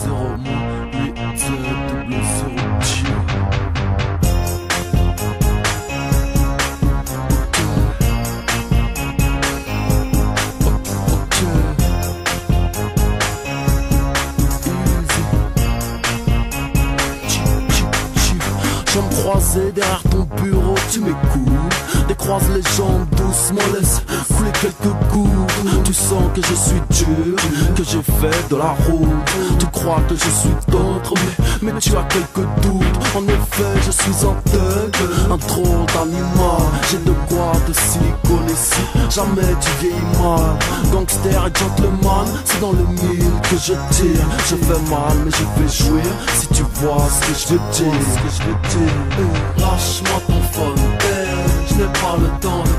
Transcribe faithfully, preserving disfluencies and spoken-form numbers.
zéro, moins huit double zéro, Dieu. Je vais me croiser derrière ton bureau, tu m'écoutes. Décroise les jambes doucement, laisse couler quelques gouttes. Tu sens que je suis dur, que j'ai fait de la route. Tu crois que je suis d'autres, mais, mais tu as quelques doutes. En effet, je suis un thug, un trop d'animal. J'ai de quoi te siliconer si jamais tu vieillis mal. Gangster et gentleman, c'est dans le mille que je tire. Je fais mal, mais je vais jouir si tu vois ce que je veux dire. Lâche-moi ton phone, je n'ai pas le temps